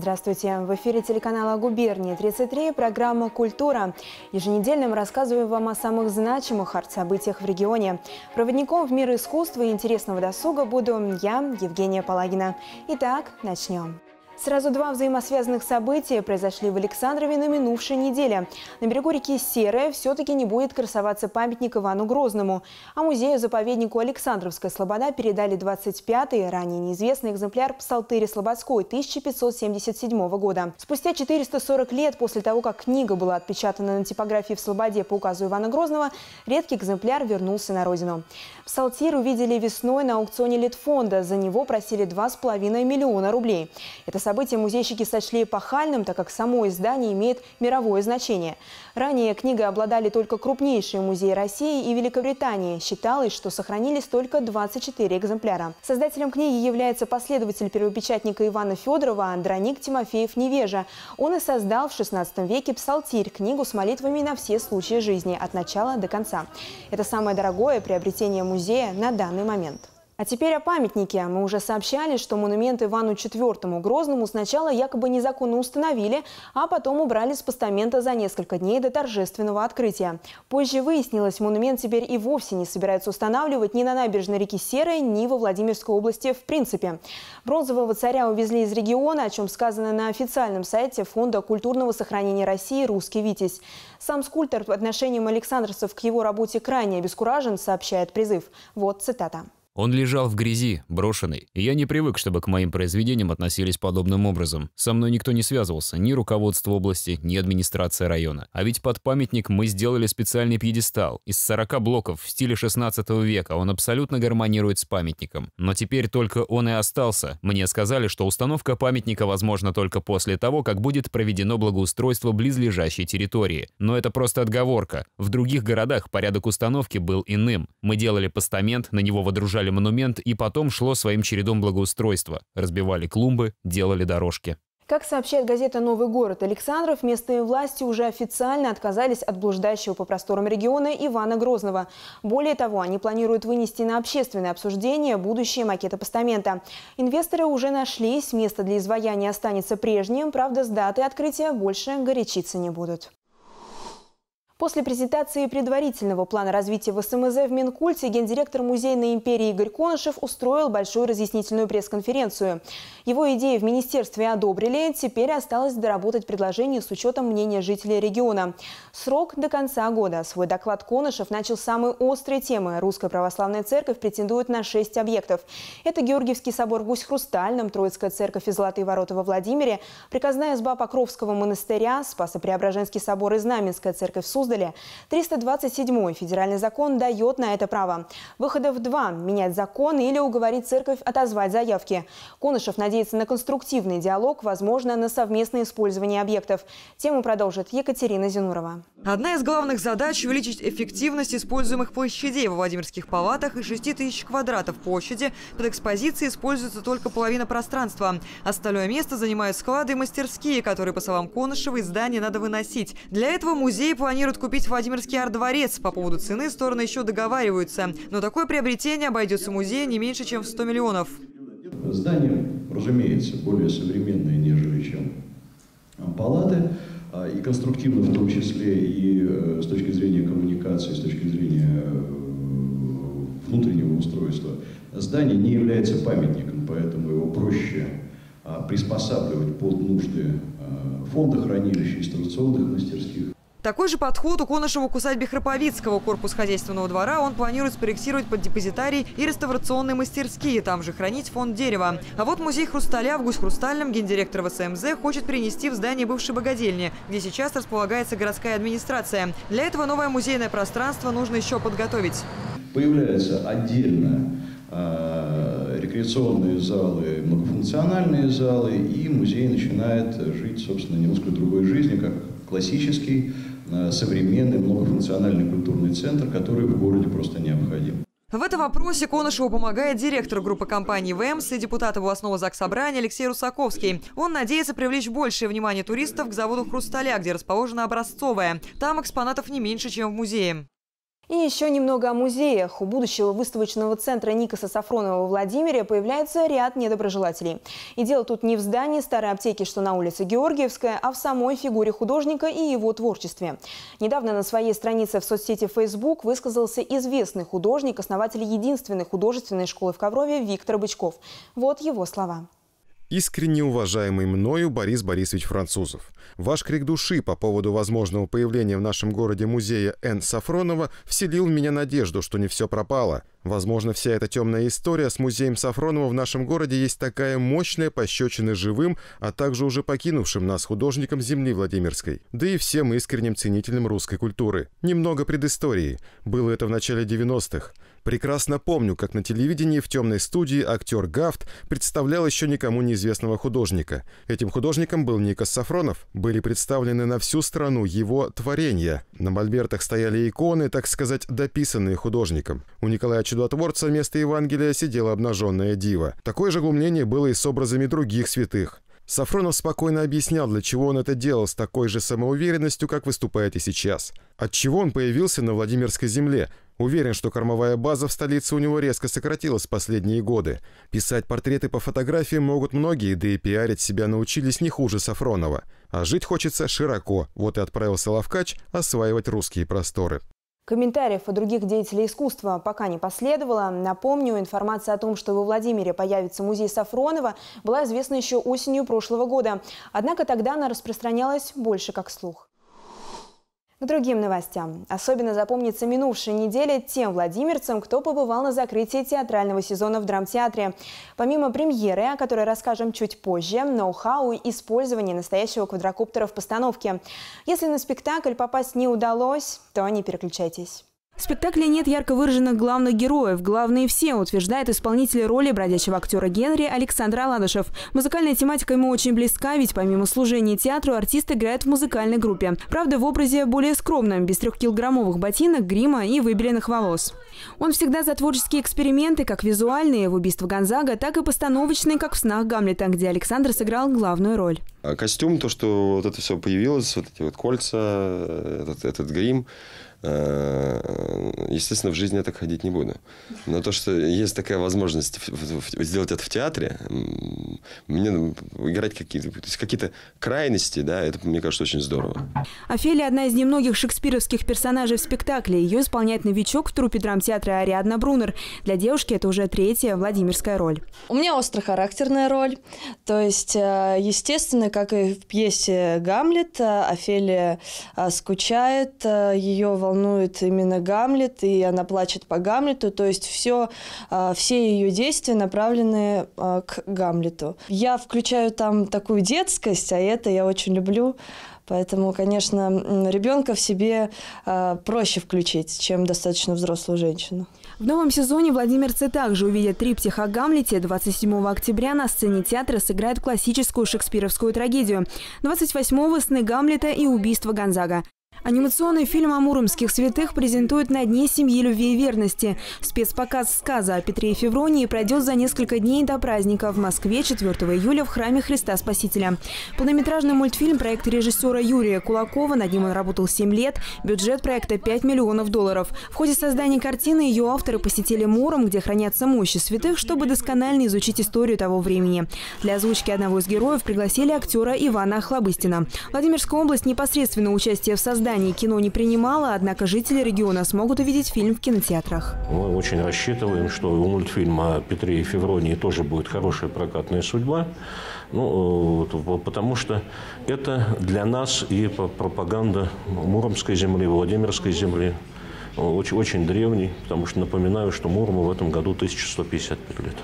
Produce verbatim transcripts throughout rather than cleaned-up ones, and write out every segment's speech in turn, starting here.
Здравствуйте! В эфире телеканала «Губерния тридцать три» программа «Культура». Еженедельно мы рассказываем вам о самых значимых арт-событиях в регионе. Проводником в мир искусства и интересного досуга буду я, Евгения Палагина. Итак, начнем. Сразу два взаимосвязанных события произошли в Александрове на минувшей неделе. На берегу реки Серая все-таки не будет красоваться памятник Ивану Грозному. А музею-заповеднику Александровская Слобода передали двадцать пятый, ранее неизвестный экземпляр псалтыри Слободской тысяча пятьсот семьдесят седьмого года. Спустя четыреста сорок лет после того, как книга была отпечатана на типографии в Слободе по указу Ивана Грозного, редкий экземпляр вернулся на родину. Псалтирь увидели весной на аукционе Литфонда. За него просили два с половиной миллиона рублей. Это событие музейщики сочли эпохальным, так как само издание имеет мировое значение. Ранее книгой обладали только крупнейшие музеи России и Великобритании. Считалось, что сохранились только двадцать четыре экземпляра. Создателем книги является последователь первопечатника Ивана Федорова Андроник Тимофеев-Невежа. Он и создал в шестнадцатом веке «Псалтирь» – книгу с молитвами на все случаи жизни от начала до конца. Это самое дорогое приобретение музея на данный момент. А теперь о памятнике. Мы уже сообщали, что монумент Ивану четвёртому Грозному сначала якобы незаконно установили, а потом убрали с постамента за несколько дней до торжественного открытия. Позже выяснилось, монумент теперь и вовсе не собираются устанавливать ни на набережной реки Серой, ни во Владимирской области в принципе. Бронзового царя увезли из региона, о чем сказано на официальном сайте Фонда культурного сохранения России «Русский Витязь». Сам скульптор по отношением александровцев к его работе крайне обескуражен, сообщает призыв. Вот цитата. Он лежал в грязи, брошенный. Я не привык, чтобы к моим произведениям относились подобным образом. Со мной никто не связывался, ни руководство области, ни администрация района. А ведь под памятник мы сделали специальный пьедестал из сорока блоков в стиле шестнадцатого века. Он абсолютно гармонирует с памятником. Но теперь только он и остался. Мне сказали, что установка памятника возможна только после того, как будет проведено благоустройство близлежащей территории. Но это просто отговорка. В других городах порядок установки был иным. Мы делали постамент, на него водружали монумент, и потом шло своим чередом благоустройства. Разбивали клумбы, делали дорожки. Как сообщает газета «Новый город», Александров, местные власти уже официально отказались от блуждающего по просторам региона Ивана Грозного. Более того, они планируют вынести на общественное обсуждение будущие макеты постамента. Инвесторы уже нашлись, место для изваяния останется прежним, правда, с датой открытия больше горячиться не будут. После презентации предварительного плана развития ВСМЗ в Минкульте гендиректор Музейной империи Игорь Конышев устроил большую разъяснительную пресс-конференцию. Его идеи в министерстве одобрили, теперь осталось доработать предложение с учетом мнения жителей региона. Срок до конца года. Свой доклад Конышев начал с самой острой темы. Русская православная церковь претендует на шесть объектов. Это Георгиевский собор в Гусь-Хрустальном, Троицкая церковь и Золотые ворота во Владимире, приказная изба Покровского монастыря, Спасо-Преображенский собор и Знаменская церковь в Суздале. триста двадцать седьмой федеральный закон дает на это право. Выходов два – менять закон или уговорить церковь отозвать заявки. Конышев надеется на конструктивный диалог, возможно, на совместное использование объектов. Тему продолжит Екатерина Зинурова. Одна из главных задач – увеличить эффективность используемых площадей. Во Владимирских палатах из шести тысяч квадратов площади под экспозицией используется только половина пространства. Остальное место занимают склады и мастерские, которые, по словам Конышева, из здания надо выносить. Для этого музей планирует купить Владимирский арт-дворец. По поводу цены стороны еще договариваются. Но такое приобретение обойдется музею не меньше, чем в сто миллионов. Здание, разумеется, более современное, нежели чем палаты. И конструктивно в том числе, и с точки зрения коммуникации, с точки зрения внутреннего устройства. Здание не является памятником, поэтому его проще приспосабливать под нужды фонда хранилища, инсталляционных мастерских. Такой же подход у Конышева к усадьбе Храповицкого. Корпус хозяйственного двора он планирует спроектировать под депозитарий и реставрационные мастерские, там же хранить фонд дерева. А вот музей хрусталя в Гусь-Хрустальном гендиректор ВСМЗ хочет перенести в здание бывшей богадельни, где сейчас располагается городская администрация. Для этого новое музейное пространство нужно еще подготовить. Появляются отдельно э, рекреационные залы, многофункциональные залы, и музей начинает жить, собственно, немножко другой жизнью, как классический, современный, многофункциональный культурный центр, который в городе просто необходим. В этом вопросе Конышеву помогает директор группы компании ВЭМС и депутат областного заксобрания Алексей Русаковский. Он надеется привлечь большее внимание туристов к заводу «Хрусталя», где расположена Образцовая. Там экспонатов не меньше, чем в музее. И еще немного о музеях. У будущего выставочного центра Никаса Сафронова во Владимире появляется ряд недоброжелателей. И дело тут не в здании старой аптеки, что на улице Георгиевская, а в самой фигуре художника и его творчестве. Недавно на своей странице в соцсети Facebook высказался известный художник, основатель единственной художественной школы в Коврове Виктор Бычков. Вот его слова. Искренне уважаемый мною Борис Борисович Французов, ваш крик души по поводу возможного появления в нашем городе музея Н. Сафронова вселил в меня надежду, что не все пропало. Возможно, вся эта темная история с музеем Сафронова в нашем городе есть такая мощная пощечина живым, а также уже покинувшим нас художникам земли Владимирской, да и всем искренним ценителям русской культуры. Немного предыстории. Было это в начале девяностых. Прекрасно помню, как на телевидении в темной студии актер Гафт представлял еще никому неизвестного художника. Этим художником был Никас Сафронов. Были представлены на всю страну его творения. На мольбертах стояли иконы, так сказать, дописанные художником. У Николая Чудотворца вместо Евангелия сидела обнаженная дива. Такое же глумление было и с образами других святых. Сафронов спокойно объяснял, для чего он это делал с такой же самоуверенностью, как выступает и сейчас. Отчего он появился на Владимирской земле. Уверен, что кормовая база в столице у него резко сократилась в последние годы. Писать портреты по фотографиям могут многие, да и пиарить себя научились не хуже Сафронова. А жить хочется широко. Вот и отправился Лавкач осваивать русские просторы. Комментариев от других деятелей искусства пока не последовало. Напомню, информация о том, что во Владимире появится музей Сафронова, была известна еще осенью прошлого года. Однако тогда она распространялась больше как слух. К другим новостям. Особенно запомнится минувшая неделя тем владимирцам, кто побывал на закрытии театрального сезона в драмтеатре. Помимо премьеры, о которой расскажем чуть позже, ноу-хау и использование настоящего квадрокоптера в постановке. Если на спектакль попасть не удалось, то не переключайтесь. В спектакле нет ярко выраженных главных героев. Главные все, утверждает исполнитель роли бродячего актера Генри Александр Аладышев. Музыкальная тематика ему очень близка, ведь помимо служения театру артист играет в музыкальной группе. Правда, в образе более скромном, без трехкилограммовых ботинок, грима и выбеленных волос. Он всегда за творческие эксперименты, как визуальные в «Убийство Гонзага», так и постановочные, как в «Снах Гамлета», где Александр сыграл главную роль. А костюм, то, что вот это все появилось, вот эти вот кольца, этот, этот грим, естественно, в жизни я так ходить не буду. Но то, что есть такая возможность сделать это в театре, мне играть какие-то какие-то крайности, да, это, мне кажется, очень здорово. Офелия – одна из немногих шекспировских персонажей в спектакле. Ее исполняет новичок в труппе драмтеатра Ариадна Брунер. Для девушки это уже третья владимирская роль. У меня острохарактерная роль. То есть, естественно, как и в пьесе «Гамлет», Офелия скучает, ее волнует именно Гамлет, и она плачет по Гамлету. То есть все, все ее действия направлены к Гамлету. Я включаю там такую детскость, а это я очень люблю. Поэтому, конечно, ребенка в себе проще включить, чем достаточно взрослую женщину. В новом сезоне владимирцы также увидят триптих о Гамлете. двадцать седьмого октября на сцене театра сыграют классическую шекспировскую трагедию. двадцать восьмого «Сны Гамлета» и «Убийство Гонзага». Анимационный фильм о муромских святых презентуют на Дне семьи, любви и верности. Спецпоказ сказа о Петре и Февронии пройдет за несколько дней до праздника в Москве четвёртого июля в храме Христа Спасителя. Полнометражный мультфильм – проект режиссера Юрия Кулакова. Над ним он работал семь лет. Бюджет проекта – пять миллионов долларов. В ходе создания картины ее авторы посетили Муром, где хранятся мощи святых, чтобы досконально изучить историю того времени. Для озвучки одного из героев пригласили актера Ивана Охлобыстина. Владимирская область непосредственно участие в создании кино не принимала, однако жители региона смогут увидеть фильм в кинотеатрах. Мы очень рассчитываем, что у мультфильма о Петре и Февронии тоже будет хорошая прокатная судьба. Ну, потому что это для нас и пропаганда Муромской земли, Владимирской земли. Очень, очень древний, потому что напоминаю, что Мурому в этом году тысяча сто пятьдесят пять лет.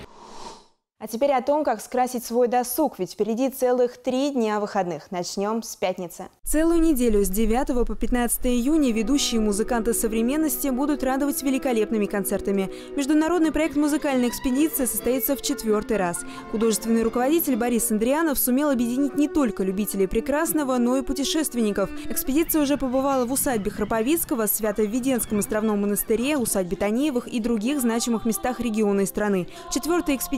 А теперь о том, как скрасить свой досуг, ведь впереди целых три дня выходных. Начнем с пятницы. Целую неделю с девятого по пятнадцатое июня ведущие музыканты современности будут радовать великолепными концертами. Международный проект «Музыкальная экспедиция» состоится в четвертый раз. Художественный руководитель Борис Андрианов сумел объединить не только любителей прекрасного, но и путешественников. Экспедиция уже побывала в усадьбе Храповицкого, Свято-Введенском островном монастыре, усадьбе Танеевых и других значимых местах региона и страны. Четвертой экспедицией будет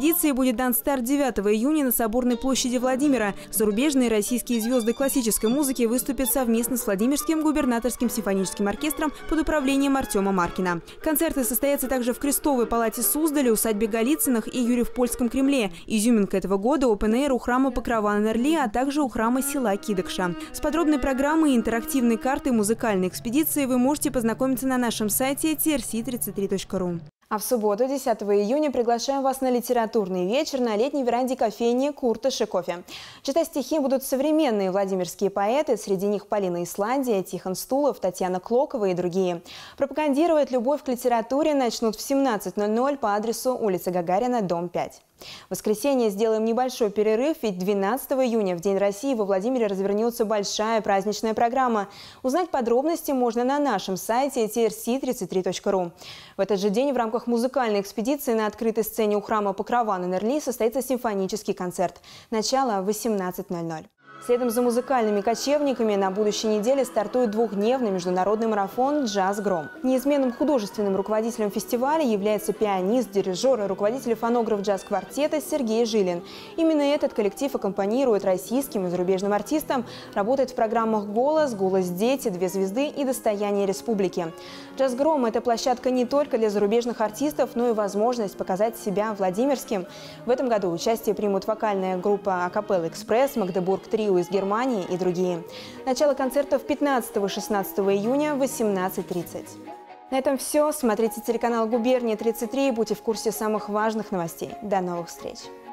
будет дан старт девятого июня на Соборной площади Владимира. Зарубежные и российские звезды классической музыки выступят совместно с Владимирским губернаторским симфоническим оркестром под управлением Артема Маркина. Концерты состоятся также в Крестовой палате Суздале, усадьбе Голицыных и Юрьев-Польском Кремле. Изюминка этого года – опен-эйр у храма Покрова на Нерли, а также у храма села Кидыкша. С подробной программой, интерактивной картой музыкальной экспедиции вы можете познакомиться на нашем сайте ти эр си тридцать три точка ру. А в субботу, десятого июня, приглашаем вас на литературный вечер на летней веранде кофейни «Куртыш и кофе». Читать стихи будут современные владимирские поэты, среди них Полина Исландия, Тихон Стулов, Татьяна Клокова и другие. Пропагандировать любовь к литературе начнут в семнадцать ноль ноль по адресу улица Гагарина, дом пять. В воскресенье сделаем небольшой перерыв, ведь двенадцатого июня, в День России, во Владимире развернется большая праздничная программа. Узнать подробности можно на нашем сайте ти эр си тридцать три точка ру. В этот же день в рамках музыкальной экспедиции на открытой сцене у храма Покрова на Нерли состоится симфонический концерт. Начало в восемнадцать ноль ноль. Следом за музыкальными кочевниками на будущей неделе стартует двухдневный международный марафон «Джаз Гром». Неизменным художественным руководителем фестиваля является пианист, дирижер и руководитель фонограф джаз-квартета Сергей Жилин. Именно этот коллектив аккомпанирует российским и зарубежным артистам, работает в программах «Голос», «Голос дети», «Две звезды» и «Достояние республики». «Джаз Гром» – это площадка не только для зарубежных артистов, но и возможность показать себя владимирским. В этом году участие примут вокальная группа «Акапелла Экспресс», «Магдебург Трио» из Германии и другие. Начало концертов пятнадцатого-шестнадцатого июня в восемнадцать тридцать. На этом все. Смотрите телеканал «Губерния тридцать три» и будьте в курсе самых важных новостей. До новых встреч!